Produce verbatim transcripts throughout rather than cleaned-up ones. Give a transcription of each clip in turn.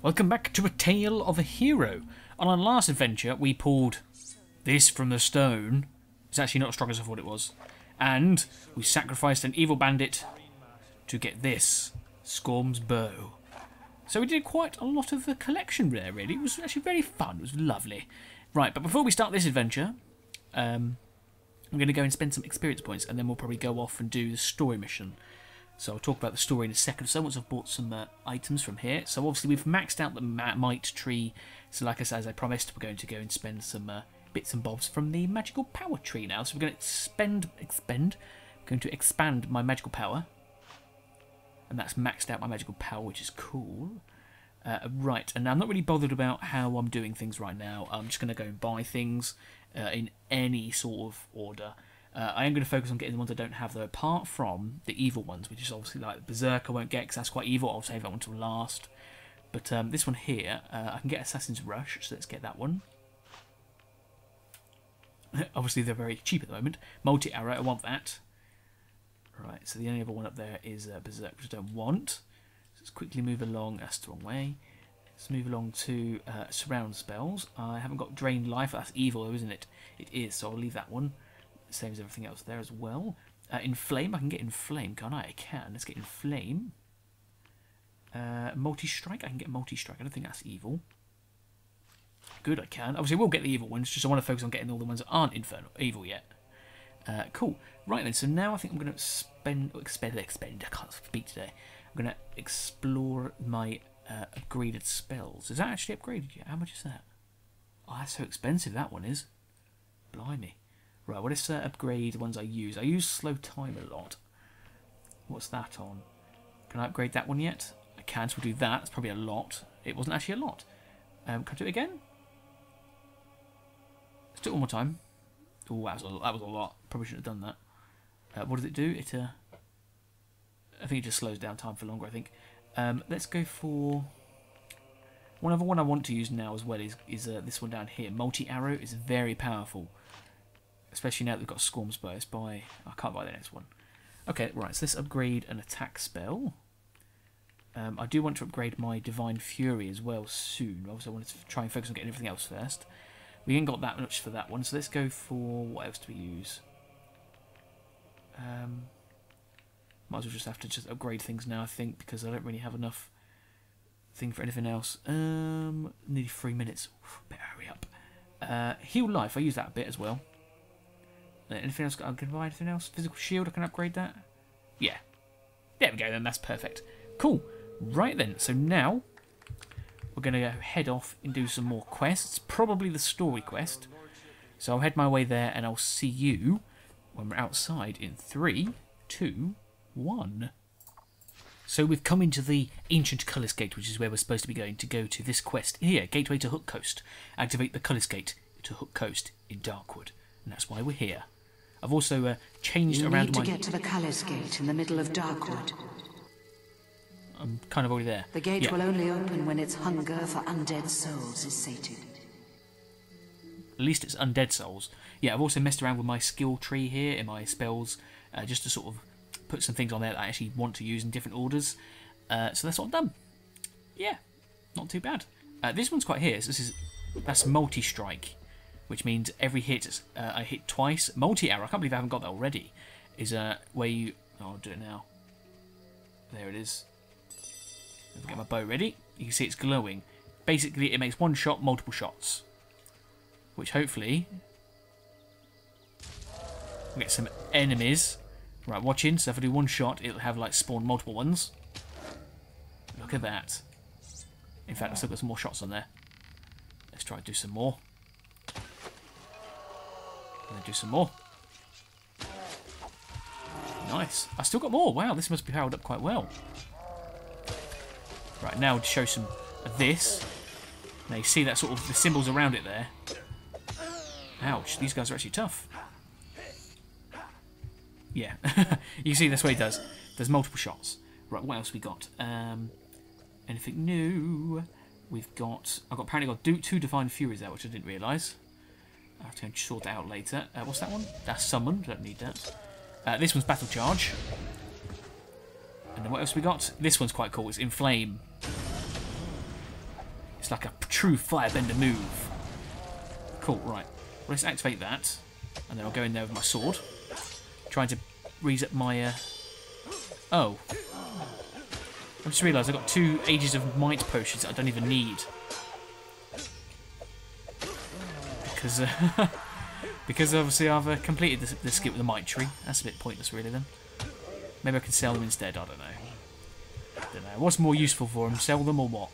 Welcome back to A Tale of a Hero. On our last adventure, we pulled this from the stone. It's actually not as strong as I thought it was. And we sacrificed an evil bandit to get this, Scorm's bow. So we did quite a lot of the collection there, really. It was actually very fun. It was lovely. Right, but before we start this adventure, um, I'm going to go and spend some experience points, and then we'll probably go off and do the story mission. So I'll talk about the story in a second. So once I've bought some uh, items from here. So obviously we've maxed out the might tree. So like I said, as I promised, we're going to go and spend some uh, bits and bobs from the magical power tree now. So we're going to expend, expend, going to expand my magical power. And that's maxed out my magical power, which is cool. Uh, right, and I'm not really bothered about how I'm doing things right now. I'm just going to go and buy things uh, in any sort of order. Uh, I am going to focus on getting the ones I don't have, though, apart from the evil ones, which is obviously like Berserk I won't get because that's quite evil. I'll save that one till last. But um, this one here, uh, I can get Assassin's Rush, so let's get that one. Obviously, they're very cheap at the moment. Multi-arrow, I want that. Right, so the only other one up there is uh, Berserk, which I don't want. So let's quickly move along. That's the wrong way. Let's move along to uh, Surround Spells. I haven't got Drain Life. That's evil, though, isn't it? It is, so I'll leave that one. Same as everything else there as well. Uh, Inflame, I can get Inflame, can't I? I can. Let's get Inflame. Uh, Multi-Strike, I can get Multi-Strike. I don't think that's evil. Good, I can. Obviously, we'll get the evil ones, just I want to focus on getting all the ones that aren't infernal, evil yet. Uh, cool. Right then, so now I think I'm going to spend, expend, expend, I can't speak today. I'm going to explore my uh, upgraded spells. Is that actually upgraded yet? How much is that? Oh, that's so expensive, that one is. Blimey. Right, what is uh, upgrade the ones I use? I use slow time a lot. What's that on? Can I upgrade that one yet? I can, so we'll do that. It's probably a lot. It wasn't actually a lot. Um, can I do it again? Let's do it one more time. Oh, that was a, that was a lot. Probably shouldn't have done that. Uh, what does it do? It, uh, I think it just slows down time for longer, I think. Um, let's go for... One other one I want to use now as well is, is uh, this one down here. Multi-arrow is very powerful. Especially now that we've got Scorm's bow. Let's buy... I can't buy the next one. Okay, right, so let's upgrade an attack spell. Um, I do want to upgrade my Divine Fury as well soon. Obviously, I wanted to try and focus on getting everything else first. We ain't got that much for that one, so let's go for... What else do we use? Um, might as well just have to just upgrade things now, I think, because I don't really have enough thing for anything else. Um, nearly three minutes. Better hurry up. Uh, Heal Life, I use that a bit as well. Anything else? Can I buy anything else? Physical Shield, I can upgrade that? Yeah. There we go then, that's perfect. Cool. Right then, so now we're going to go head off and do some more quests. Probably the story quest. So I'll head my way there and I'll see you when we're outside in three, two, one. So we've come into the Ancient Colours Gate, which is where we're supposed to be going to go to this quest here. Gateway to Hook Coast. Activate the Colours Gate to Hook Coast in Darkwood. And that's why we're here. I've also uh, changed you around need to my... get to the Colours Gate in the middle of Darkwood. I'm kind of already there. The gate yeah. will only open when its hunger for undead souls is sated. At least it's undead souls. Yeah, I've also messed around with my skill tree here in my spells, uh, just to sort of put some things on there that I actually want to use in different orders. Uh, so that's what I've done. Yeah, not too bad. Uh, this one's quite here. So this is that's multi-strike, which means every hit uh, I hit twice. Multi-arrow, I can't believe I haven't got that already, is uh, where you... Oh, I'll do it now. There it is. Let me get my bow ready. You can see it's glowing. Basically, it makes one shot, multiple shots. Which hopefully... we'll get some enemies. Right, watching. So if I do one shot, it'll have, like, spawn multiple ones. Look at that. In fact, I've still got some more shots on there. Let's try to do some more. And then do some more. Nice. I still got more. Wow, this must be powered up quite well. Right, now to show some of this. Now you see that sort of the symbols around it there. Ouch, these guys are actually tough. Yeah, you see that's what he does. There's multiple shots. Right, what else we got? Um, anything new? We've got... I've got apparently got two Divine Furies there, which I didn't realise. I'll have to sort that out later. Uh, what's that one? That's Summon. Don't need that. Uh, this one's Battle Charge. And then what else we got? This one's quite cool. It's Inflame. It's like a true firebender move. Cool, right. Well, let's activate that. And then I'll go in there with my sword. Trying to raise up my... Uh... Oh. I just realised I've got two Ages of Might potions that I don't even need. Because... Uh, because obviously I've uh, completed this, this skip with the Might Tree. That's a bit pointless, really, then. Maybe I can sell them instead, I don't know. I don't know. What's more useful for them? Sell them or what?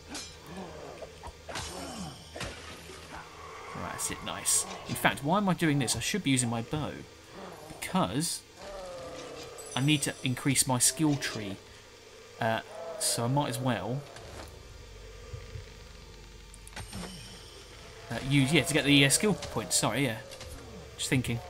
Right, that's it, nice. In fact, why am I doing this? I should be using my bow. Because I need to increase my skill tree. Uh, so I might as well uh, use, yeah, to get the uh, skill points. Sorry, yeah. Just thinking.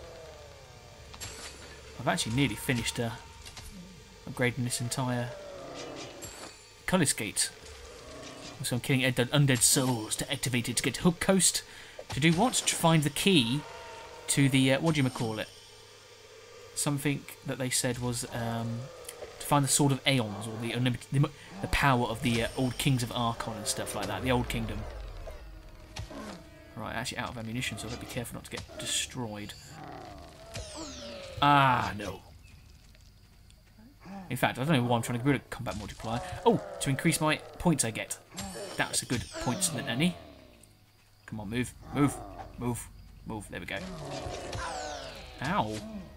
I've actually nearly finished uh, upgrading this entire colour skate. So I'm killing undead souls to activate it to get to Hook Coast. To do what? To find the key to the, uh, what do you call it? Something that they said was um, to find the Sword of Aeons, or the unlimited, the, the power of the uh, old kings of Archon and stuff like that, the old kingdom. Right, actually out of ammunition, so I've got to be careful not to get destroyed. Ah, no. In fact, I don't know why I'm trying to get rid of combat multiplier. Oh, to increase my points I get. That's a good points than any. Come on, move, move, move, move. There we go. Ow.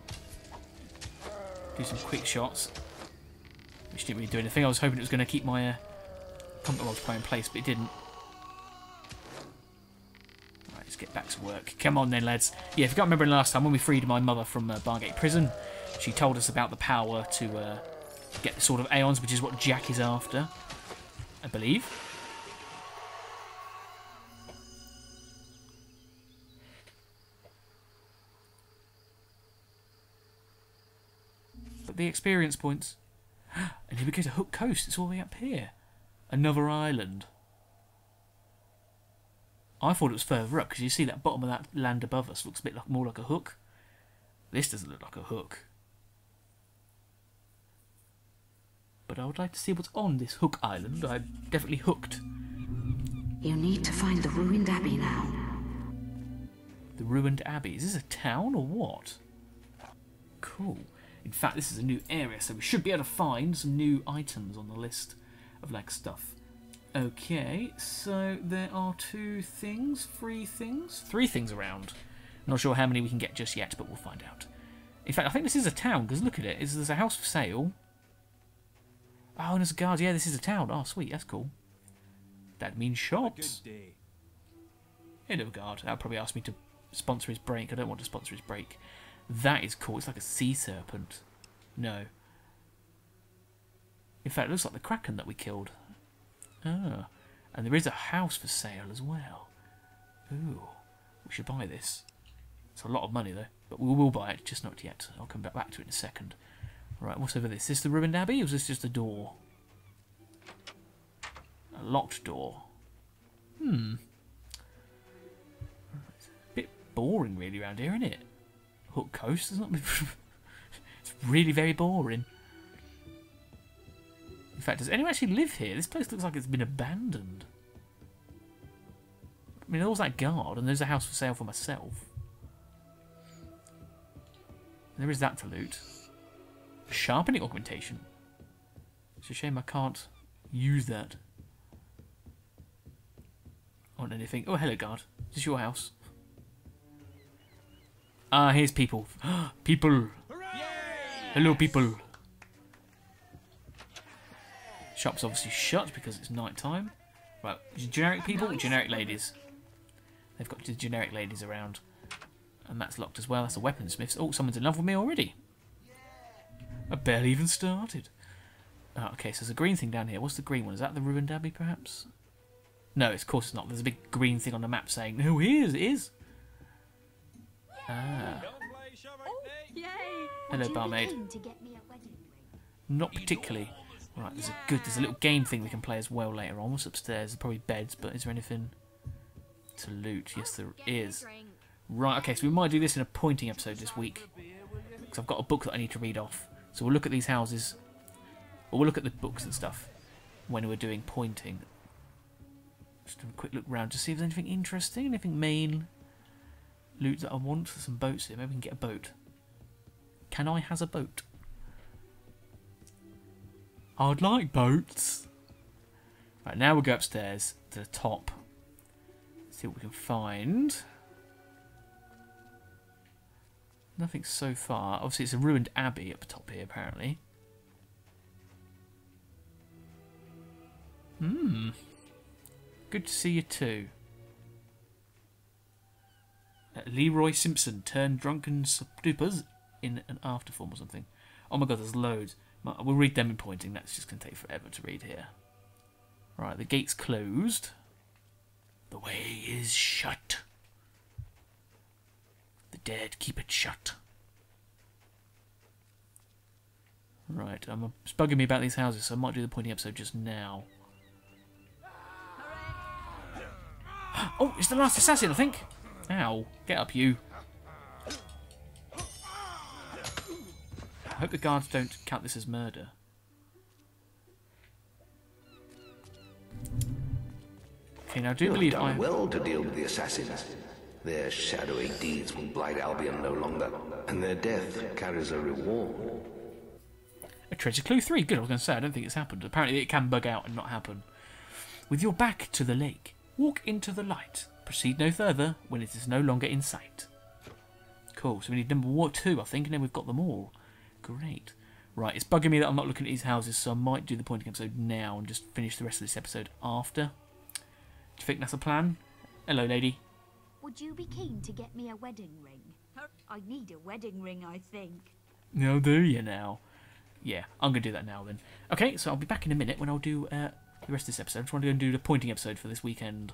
Do some quick shots. Which didn't really do anything. I was hoping it was going to keep my uh, combat multiplier in place, but it didn't. Right, let's get back to work. Come on then, lads. Yeah, if you can't remember last time, when we freed my mother from uh, Bargate Prison, she told us about the power to uh, get the Sword of Aeons, which is what Jack is after, I believe. But the experience points. And here we go to Hook Coast. It's all the way up here. Another island. I thought it was further up, because you see that bottom of that land above us looks a bit like, more like a hook. This doesn't look like a hook. But I would like to see what's on this Hook Island. I'm definitely hooked. You need to find the ruined Abbey now. The ruined Abbey. Is this a town or what? Cool. In fact, this is a new area, so we should be able to find some new items on the list of like stuff. Okay, so there are two things, three things, three things around. Not sure how many we can get just yet, but we'll find out. In fact, I think this is a town, because look at it. There's a house for sale. Oh, and there's a guard. Yeah, this is a town. Oh, sweet. That's cool. That means shops. Hello, guard. That'll probably ask me to sponsor his break. I don't want to sponsor his break. That is cool. It's like a sea serpent. No. In fact, it looks like the Kraken that we killed. Ah. And there is a house for sale as well. Ooh. We should buy this. It's a lot of money, though. But we will buy it, just not yet. I'll come back, back to it in a second. Right, what's over this? Is this the ruined Abbey, or is this just a door? A locked door. Hmm. It's a bit boring, really, around here, isn't it? Hook Coast, isn't it? It's really very boring. In fact, does anyone actually live here? This place looks like it's been abandoned. I mean, there was that guard, and there's a house for sale for myself. There is that to loot. Sharpening augmentation. It's a shame I can't use that on anything. Oh, hello, guard. Is this your house? Ah, here's people. People. Hooray! Hello, people. Shop's obviously shut because it's night time. Right, generic people, generic ladies. They've got generic ladies around. And that's locked as well. That's a weaponsmith. Oh, someone's in love with me already. I barely even started. Oh, okay, so there's a green thing down here. What's the green one? Is that the ruined Abbey, perhaps? No, of course it's not. There's a big green thing on the map saying, no, it is, it is. Ah. Hello, barmaid. Not particularly. Right, there's a good, there's a little game thing we can play as well later on. What's upstairs? There's probably beds, but is there anything to loot? Yes, there is. Right, okay, so we might do this in a pointing episode this week. Because I've got a book that I need to read off. So we'll look at these houses. Or we'll look at the books and stuff when we're doing pointing. Just have a quick look round to see if there's anything interesting, anything main loot that I want. Some boats here. Maybe we can get a boat. Can I has a boat? I'd like boats. Right, now we'll go upstairs to the top. See what we can find. Nothing so far. Obviously, it's a ruined abbey up the top here, apparently. Hmm. Good to see you too. Uh, Leroy Simpson turned drunken stupors in an afterform or something. Oh my god, there's loads. We'll read them in pointing. That's just going to take forever to read here. Right, the gate's closed. The way is shut. The dead keep it shut. Right, um, it's bugging me about these houses, so I might do the pointing episode just now. Oh, it's the last assassin, I think. Ow, get up, you. I hope the guards don't count this as murder. Okay, now I do you believe have done I... well to deal with the assassins. Their shadowy deeds will blight Albion no longer, and their death carries a reward. A treasure clue three. Good, I was going to say, I don't think it's happened. Apparently it can bug out and not happen. With your back to the lake, walk into the light. Proceed no further when it is no longer in sight. Cool, so we need number two, I think, and then we've got them all. Great. Right, it's bugging me that I'm not looking at these houses, so I might do the pointing episode now and just finish the rest of this episode after. Do you think that's a plan? Hello, lady. Would you be keen to get me a wedding ring? I need a wedding ring, I think. No, do you now? Yeah, I'm going to do that now then. Okay, so I'll be back in a minute when I'll do uh, the rest of this episode. I just want to go and do the pointing episode for this weekend.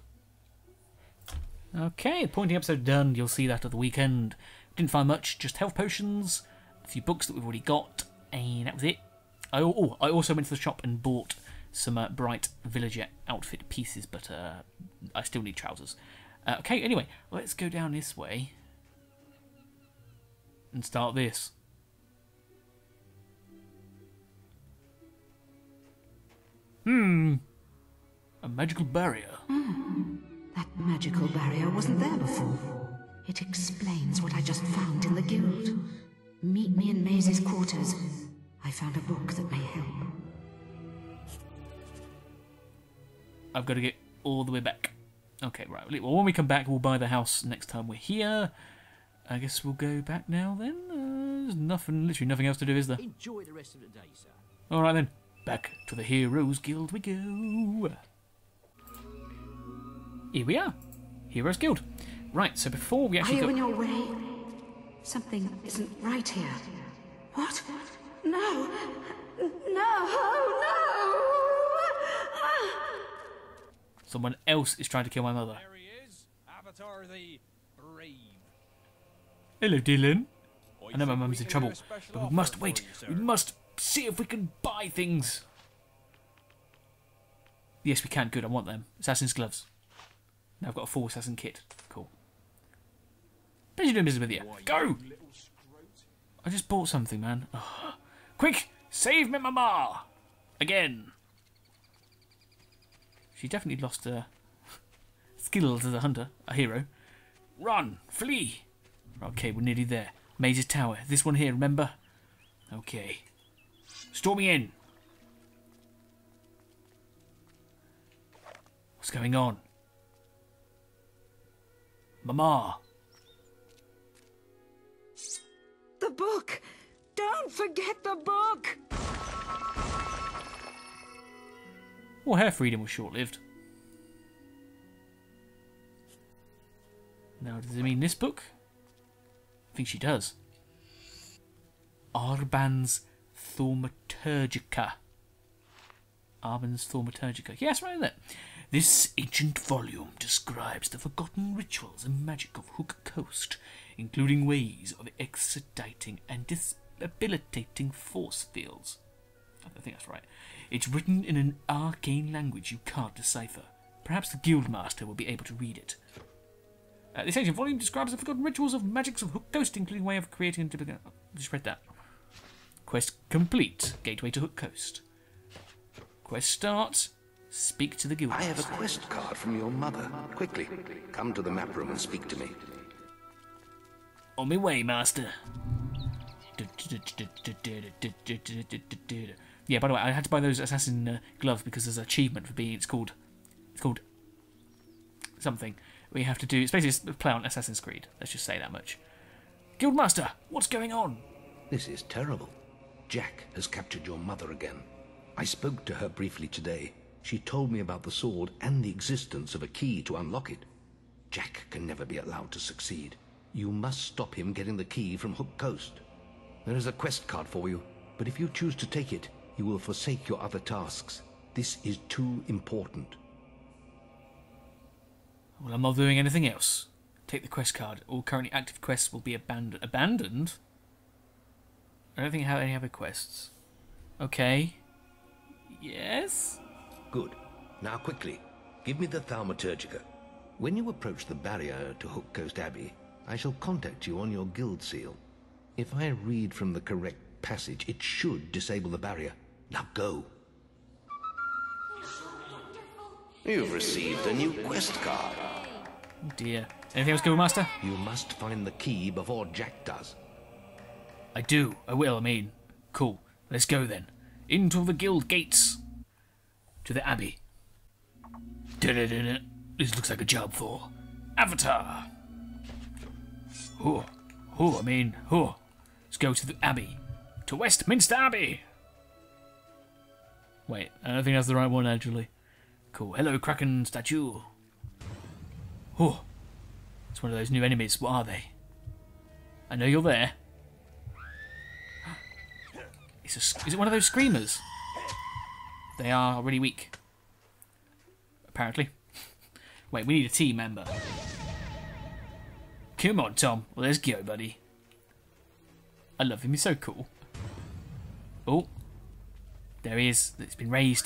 Okay, pointing episode done. You'll see that at the weekend. Didn't find much, just health potions, a few books that we've already got, and that was it. I, oh, I also went to the shop and bought some uh, bright villager outfit pieces, but uh, I still need trousers. Uh, okay, anyway, let's go down this way and start this. Hmm, a magical barrier. Mm. That magical barrier wasn't there before. It explains what I just found in the guild. Meet me in Maisie's quarters. I found a book that may help. I've got to get all the way back. Okay, right. Well, when we come back, we'll buy the house next time we're here. I guess we'll go back now then. Uh, there's nothing, literally nothing else to do, is there? Enjoy the rest of the day, sir. All right then. Back to the Heroes Guild we go. Here we are. Heroes Guild. Right, so before we actually Are you go... in your way? Something isn't right here. What? No! No! No! Someone else is trying to kill my mother. There he is, Avatar the Brave. Hello, Dylan. I I know my think mum's we in can trouble, do a special but we offer must for wait. you, sir. We must see if we can buy things. Yes, we can. Good, I want them. Assassin's gloves. Now I've got a full assassin kit. Cool. Pleasure doing business with you. Go! I just bought something, man. Ugh. Quick! Save me, mama! Again. She definitely lost her skills as a hunter, a hero. Run! Flee! Okay, we're nearly there. Maisie's tower. This one here, remember? Okay. Storming in. What's going on? Mama! The book! Don't forget the book! Well, her freedom was short-lived. Now, does it mean this book? I think she does. Arban's Thaumaturgica. Arban's Thaumaturgica. Yes, right there. This ancient volume describes the forgotten rituals and magic of Hook Coast, including ways of extraditing and debilitating force fields. I think that's right. It's written in an arcane language you can't decipher. Perhaps the Guildmaster will be able to read it. Uh, this ancient volume describes the forgotten rituals of magics of Hook Coast, including way of creating and... I just read that. Quest complete. Gateway to Hook Coast. Quest start. Speak to the guild. I have a quest card from your mother. Quickly, come to the map room and speak to me. On my way, master. Yeah, by the way, I had to buy those assassin uh, gloves because there's an achievement for being. It's called. It's called something. We have to do. It's basically play on Assassin's Creed. Let's just say that much. Guildmaster, what's going on? This is terrible. Jack has captured your mother again. I spoke to her briefly today. She told me about the sword and the existence of a key to unlock it. Jack can never be allowed to succeed. You must stop him getting the key from Hook Coast. There is a quest card for you, but if you choose to take it, you will forsake your other tasks. This is too important. Well, I'm not doing anything else. Take the quest card. All currently active quests will be abandoned. Abandoned? I don't think I have any other quests. Okay. Yes? Good. Now quickly, give me the Thaumaturgica. When you approach the barrier to Hook Coast Abbey, I shall contact you on your guild seal. If I read from the correct passage, it should disable the barrier. Now go. You've received a new quest card. Oh dear. Anything else, Guildmaster? You must find the key before Jack does. I do. I will, I mean. Cool. Let's go then. Into the guild gates. To the Abbey. Da-da-da-da. This looks like a job for Avatar. Oh, oh, I mean, oh. Let's go to the Abbey. To Westminster Abbey. Wait, I don't think that's the right one, actually. Cool. Hello, Kraken statue. Oh, it's one of those new enemies. What are they? I know you're there. It's a, is it one of those screamers? They are really weak. Apparently. Wait, we need a team member. Come on, Tom. Well, let's go, buddy. I love him. He's so cool. Oh. There he is. It's been raised.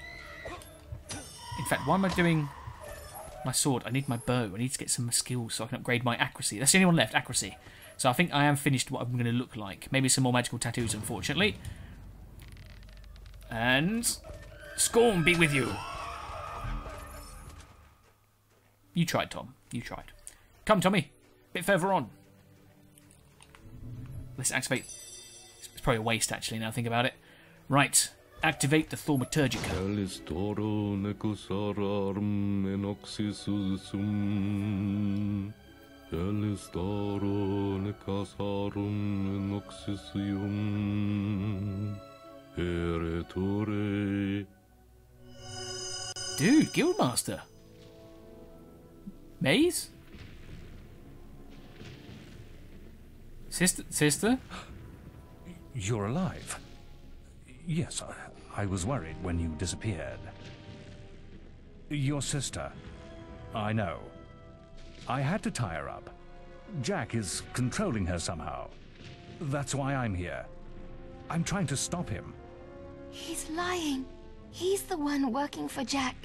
In fact, why am I doing my sword? I need my bow. I need to get some skills so I can upgrade my accuracy. That's the only one left, accuracy. So I think I am finished what I'm going to look like. Maybe some more magical tattoos, unfortunately. And Scorn be with you. You tried, Tom. You tried. Come, Tommy. Bit further on. Let's activate. It's probably a waste, actually, now I think about it. Right. Activate the Thaumaturgica. Dude, Guildmaster. Maze? Sister? Sister? You're alive. Yes, I, I was worried when you disappeared. Your sister. I know. I had to tie her up. Jack is controlling her somehow. That's why I'm here. I'm trying to stop him. He's lying. He's the one working for Jack.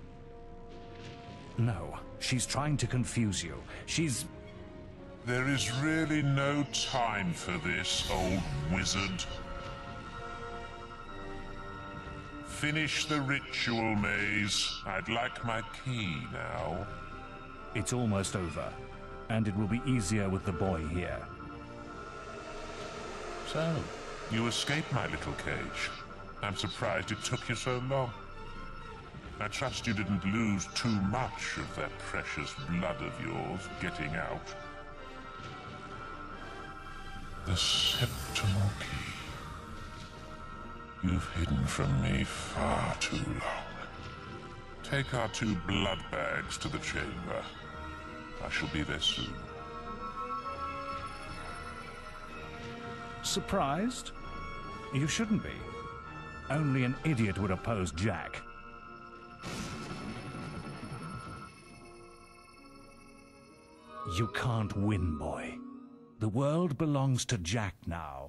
No, she's trying to confuse you. She's... There is really no time for this, old wizard. Finish the ritual, Maze. I'd like my key now. It's almost over, and it will be easier with the boy here. So, you escaped my little cage. I'm surprised it took you so long. I trust you didn't lose too much of that precious blood of yours getting out. The septimal key. You've hidden from me far too long. Take our two blood bags to the chamber. I shall be there soon. Surprised? You shouldn't be. Only an idiot would oppose Jack. You can't win, boy. The world belongs to Jack now.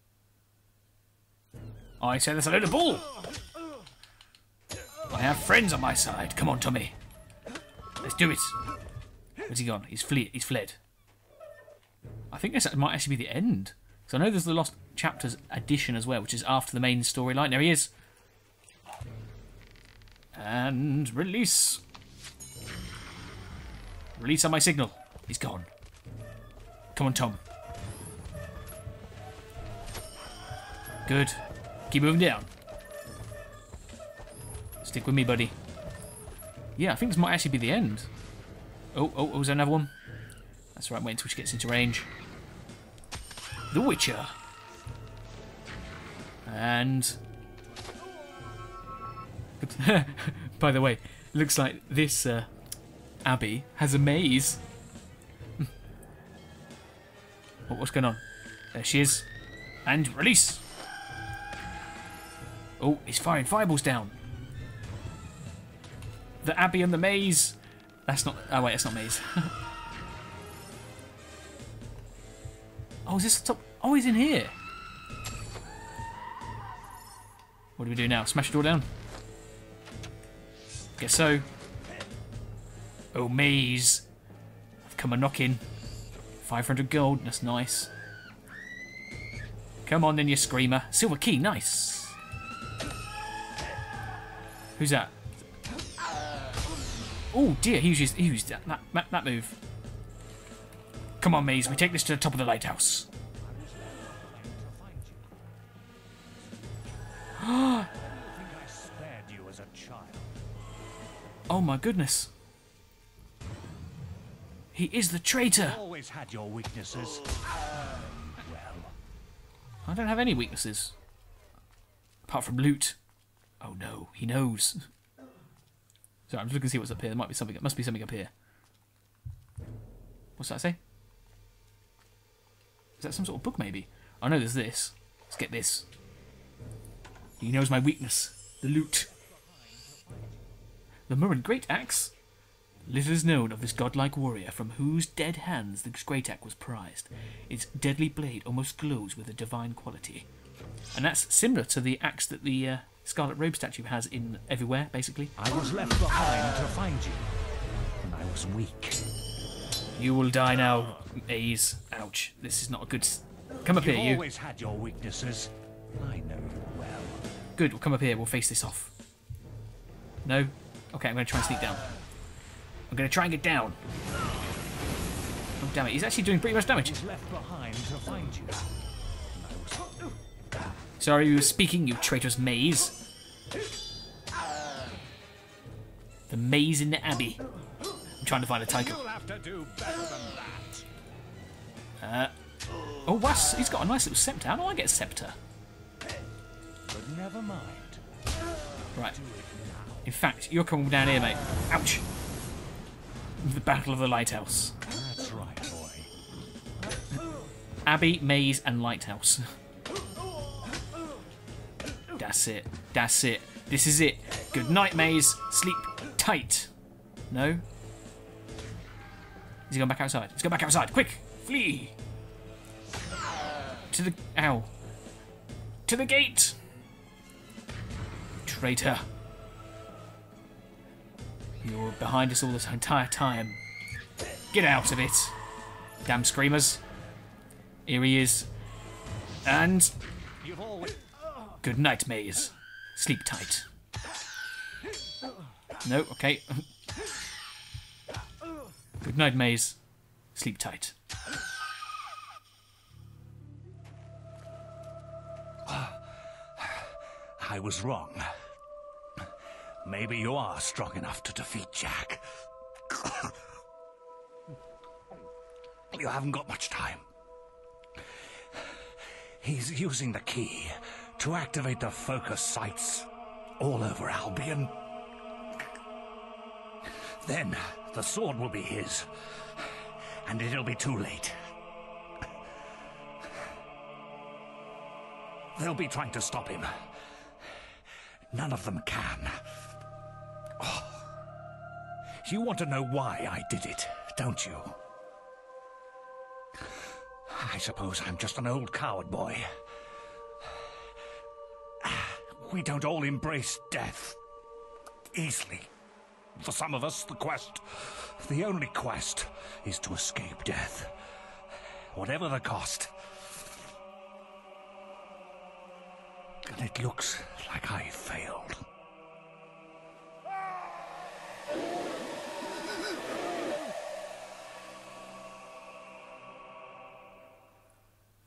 I say there's a load of bull. I have friends on my side. Come on, Tommy. Let's do it. Where's he gone? He's fled. He's fled. I think this might actually be the end. So I know there's the Lost Chapters edition as well, which is after the main storyline. There he is. And release. Release on my signal. He's gone. Come on, Tom. Good. Keep moving down. Stick with me, buddy. Yeah, I think this might actually be the end. Oh, oh, oh, was there another one? That's right, wait until she gets into range. The Witcher. And... by the way, looks like this uh, Abbey has a maze. Oh, what's going on? There she is. And release. Oh, he's firing fireballs down. The Abbey and the maze. That's not... Oh, wait, it's not maze. Oh, is this the top? Oh, he's in here. What do we do now? Smash the door down? Guess so. Oh, maze. I've come a knocking. five hundred gold. That's nice. Come on then, you screamer. Silver key. Nice. Who's that? Oh dear, he used, he used that, that, that move. Come on, maze. We take this to the top of the lighthouse. Oh my goodness. He is the traitor. Always had your weaknesses. Well, I don't have any weaknesses. Apart from loot. Oh no, he knows. Sorry, I'm just looking to see what's up here. There might be something. Must be something up here. What's that say? Is that some sort of book, maybe? I know there's this. Let's get this. He knows my weakness. The loot. The Murren Great Axe. Little is known of this godlike warrior from whose dead hands this great axe was prized. Its deadly blade almost glows with a divine quality. And that's similar to the axe that the uh, Scarlet Robe statue has in everywhere, basically. I was left behind to find you when I was weak. You will die now, Maze. Ouch. This is not a good... S come up You've here, you. always had your weaknesses. I know you well. Good, we'll come up here. We'll face this off. No? Okay, I'm going to try and sneak down. I'm going to try and get down. Oh, damn it. He's actually doing pretty much damage. I was left behind to find you. Sorry, you were speaking, you traitorous maze. The maze in the Abbey. I'm trying to find a title. You'll have to do better than Uh, that. oh, what's, he's got a nice little scepter. How do I get a scepter? But never mind. Right. In fact, you're coming down here, mate. Ouch. The Battle of the Lighthouse. That's right, boy. Abbey, maze, and lighthouse. That's it. That's it. This is it. Good night, maze. Sleep tight. No? Is he going back outside? He's going back outside. Quick! Flee! To the... Ow. To the gate! Traitor. You're behind us all this entire time. Get out of it. Damn screamers. Here he is. And... You've always... Good night, maze. Sleep tight. No, okay. Good night, maze. Sleep tight. I was wrong. Maybe you are strong enough to defeat Jack. You haven't got much time. He's using the key to activate the focus sites all over Albion. Then the sword will be his, and it'll be too late. They'll be trying to stop him. None of them can. Oh. You want to know why I did it, don't you? I suppose I'm just an old coward boy. We don't all embrace death easily. For some of us, the quest, the only quest, is to escape death. Whatever the cost. And it looks like I failed.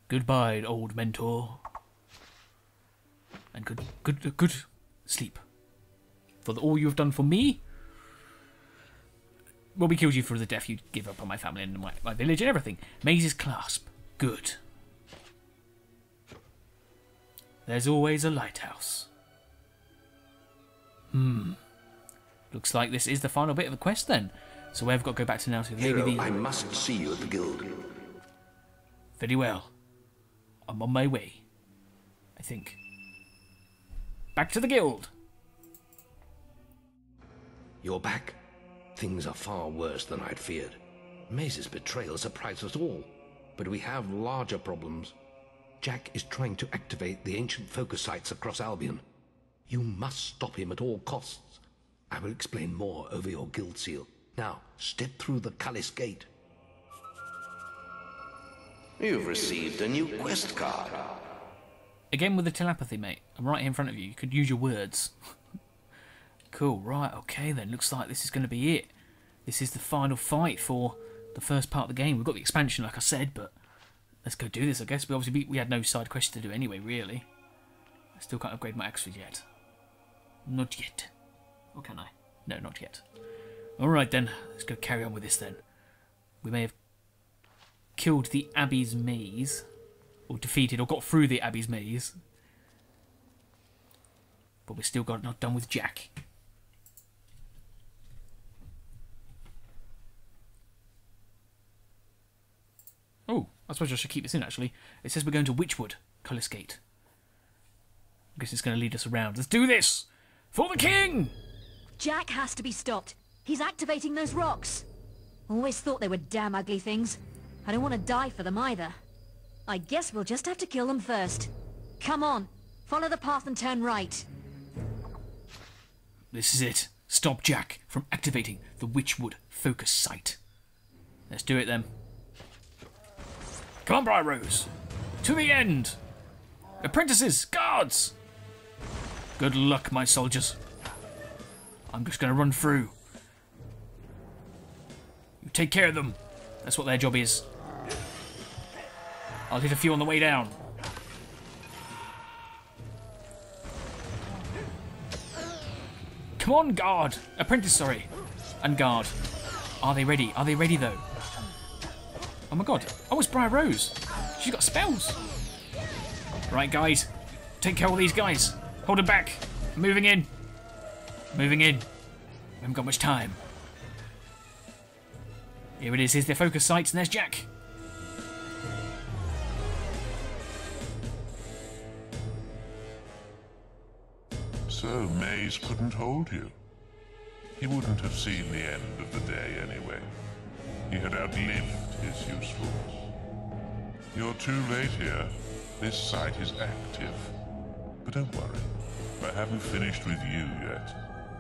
Goodbye, old mentor. And good, good, good sleep. For the, all you have done for me. Bobby killed you for the death you give up on my family and my, my village and everything. Maise's clasp. Good. There's always a lighthouse. Hmm. Looks like this is the final bit of the quest then. So where have we got to go back to now? To Hero, maybe the... I must see you at the guild. Very well. I'm on my way. I think. Back to the guild. You're back? Things are far worse than I'd feared. Maise's betrayal surprised us all. But we have larger problems. Jack is trying to activate the ancient focus sites across Albion. You must stop him at all costs. I will explain more over your guild seal. Now, step through the Cullis gate. You've received a new quest card. Again with the telepathy, mate. I'm right here in front of you. You could use your words. Cool, right, okay then. Looks like this is going to be it. This is the final fight for the first part of the game. We've got the expansion, like I said, but let's go do this, I guess. We obviously we, we had no side quests to do anyway, really. I still can't upgrade my extras yet. Not yet. Or can I? No, not yet. Alright then, let's go carry on with this then. We may have killed the Abbey's maze, or defeated, or got through the Abbey's maze. But we're still got not done with Jack. Oh, I suppose I should keep this in actually. It says we're going to Witchwood, Cullis Gate. I guess it's going to lead us around. Let's do this! For the king! Jack has to be stopped. He's activating those rocks. Always thought they were damn ugly things. I don't want to die for them either. I guess we'll just have to kill them first. Come on, follow the path and turn right. This is it. Stop Jack from activating the Witchwood focus site. Let's do it then. Come on, Briar Rose. To the end. Apprentices, guards. Good luck, my soldiers. I'm just going to run through. You take care of them. That's what their job is. I'll hit a few on the way down. Come on, guard. Apprentice, sorry. And guard. Are they ready? Are they ready, though? Oh my god. Oh, it's Briar Rose. She's got spells. Right, guys. Take care of all these guys. Hold them back. Moving in. Moving in. We haven't got much time. Here it is. Here's their focus sites, and there's Jack. So Maze couldn't hold you. He wouldn't have seen the end of the day anyway. He had outlived his usefulness. You're too late here. This site is active. But don't worry, I haven't finished with you yet.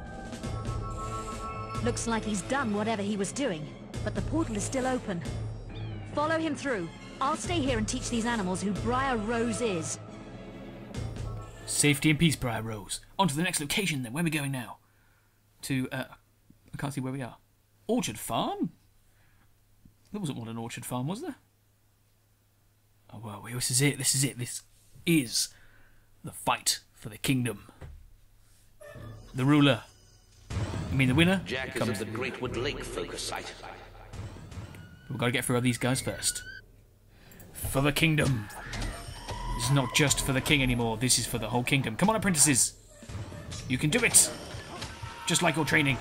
Looks like he's done whatever he was doing, but the portal is still open. Follow him through. I'll stay here and teach these animals who Briar Rose is. Safety and peace, Briar Rose. On to the next location then. Where are we going now? To, uh, I can't see where we are. Orchard Farm? There wasn't one an Orchard Farm, was there? Oh, well, this is it. This is it. This is the fight for the kingdom. The ruler. I mean the winner. Jack is at the Greatwood Lake focus site. We've got to get through all these guys first. For the kingdom. This is not just for the king anymore. This is for the whole kingdom. Come on, apprentices. You can do it. Just like your training.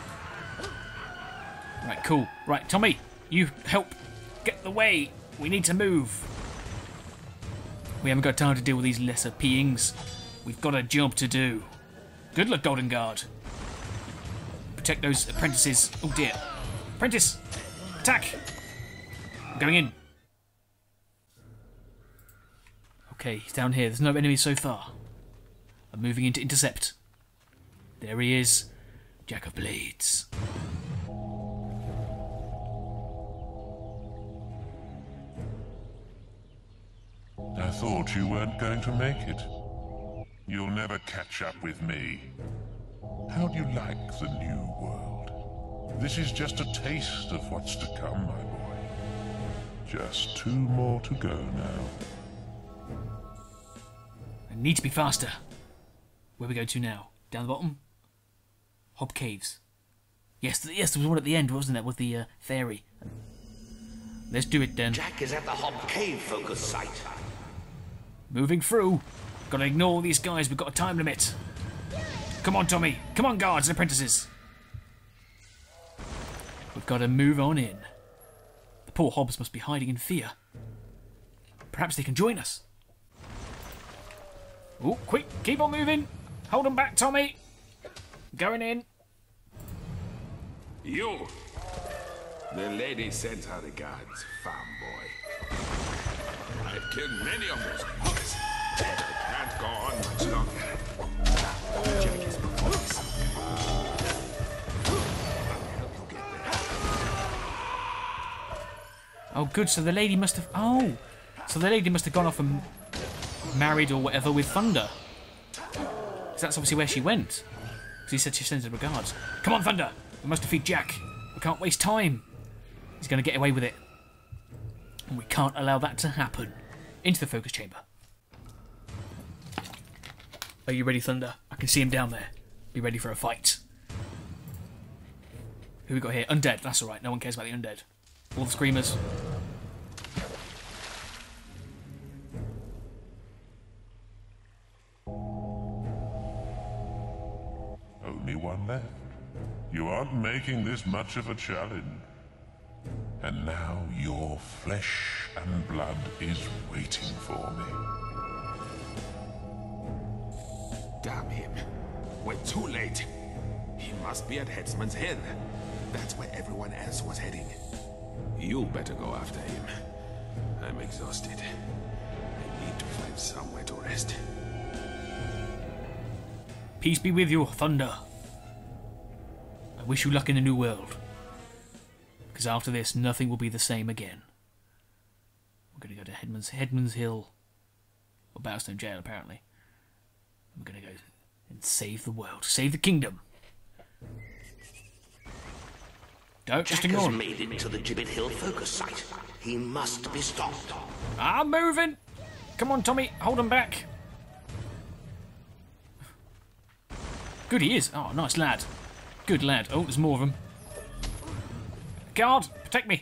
Right, cool. Right, Tommy, you help get the way. We need to move. We haven't got time to deal with these lesser beings. We've got a job to do. Good luck, Golden Guard. Protect those apprentices. Oh dear. Apprentice! Attack! I'm going in. Okay, he's down here. There's no enemies so far. I'm moving in to intercept. There he is. Jack of Blades. I thought you weren't going to make it. You'll never catch up with me. How do you like the new world? This is just a taste of what's to come, my boy. Just two more to go now. I need to be faster. Where are we going to now? Down the bottom? Hob Caves. Yes, th yes, there was one at the end, wasn't there, with the uh, fairy. Let's do it then. Jack is at the Hob Cave focus site. Moving through. Gotta ignore all these guys, we've got a time limit. Come on, Tommy. Come on, guards and apprentices. We've got to move on in. The poor Hobbs must be hiding in fear. Perhaps they can join us. Oh, quick, keep on moving. Hold them back, Tommy. Going in. You! The lady sends her regards, farm boy. I've killed many of those creatures, but I can't go on much longer. Jack is performing something. I'll help you get there. Oh, good, so the lady must have... Oh! So the lady must have gone off and married or whatever with Thunder. Because that's obviously where she went. Because he said she sends her regards. Come on, Thunder! We must defeat Jack. We can't waste time. He's going to get away with it. And we can't allow that to happen. Into the focus chamber. Are you ready, Thunder? I can see him down there. Be ready for a fight. Who we got here? Undead. That's alright. No one cares about the undead. All the screamers. Only one left. You aren't making this much of a challenge. And now your flesh and blood is waiting for me. Damn him. We're too late. He must be at Headsman's Hill. That's where everyone else was heading. You better go after him. I'm exhausted. I need to find somewhere to rest. Peace be with you, Thunder. I wish you luck in the new world. Because after this, nothing will be the same again. We're going to go to Headman's, Headman's Hill. Or Battlestone Jail, apparently. We're going to go and save the world. Save the kingdom. Don't just Jack ignore has him. made it to the Gibbet Hill focus site. He must be stopped. I'm moving. Come on, Tommy. Hold him back. Good he is. Oh, nice lad. Good lad. Oh, there's more of them. Guard, protect me.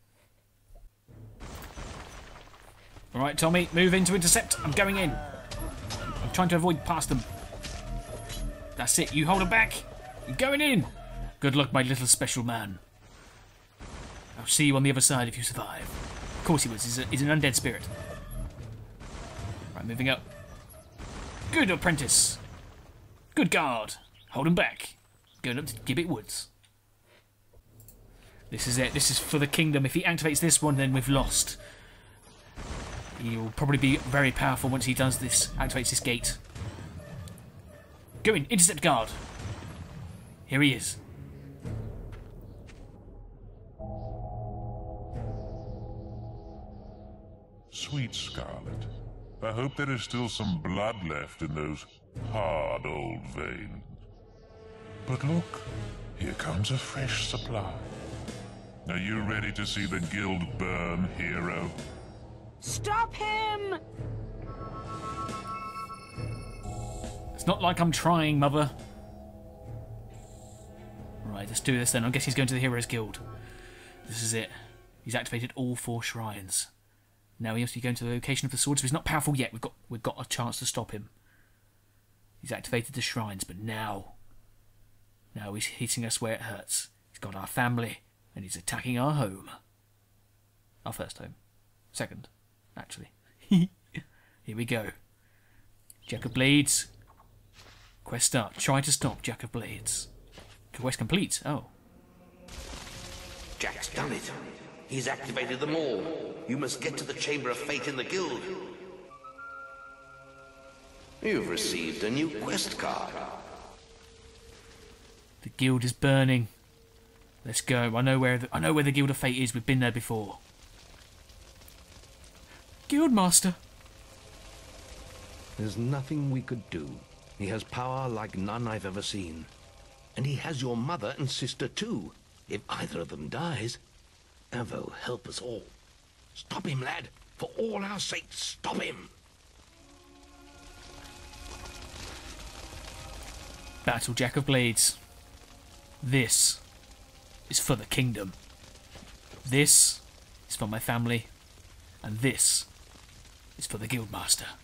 Alright, Tommy, move in to intercept. I'm going in. I'm trying to avoid past them. That's it, you hold him back. I'm going in. Good luck, my little special man. I'll see you on the other side if you survive. Of course he was, he's, a, he's an undead spirit. Right, moving up. Good apprentice. Good guard. Hold him back. Going up to Gibbet Woods. This is it. This is for the kingdom. If he activates this one, then we've lost. He'll probably be very powerful once he does this. Activates this gate. Go in. Intercept guard. Here he is. Sweet Scarlet, I hope there is still some blood left in those hard old veins. But look, here comes a fresh supply. Are you ready to see the guild burn, hero? Stop him! It's not like I'm trying, mother. Right, let's do this then. I guess he's going to the Heroes Guild. This is it. He's activated all four shrines. Now he has to be going to the location of the sword, so he's not powerful yet. We've got we've got a chance to stop him. He's activated the shrines, but now... Now he's hitting us where it hurts. He's got our family, and he's attacking our home. Our first home. Second, actually. Here we go. Jack of Blades. Quest start. Try to stop Jack of Blades. Quest complete. Oh. Jack's done it. He's activated them all. You must get to the Chamber of Fate in the guild. You've received a new quest card. The guild is burning. Let's go. I know where the, I know where the Guild of Fate is. We've been there before. Guildmaster. There's nothing we could do. He has power like none I've ever seen. And he has your mother and sister too. If either of them dies, Avo help us all. Stop him, lad. For all our sakes, stop him. Battle Jack of Blades. This is for the kingdom. This is for my family. And this is for the Guildmaster.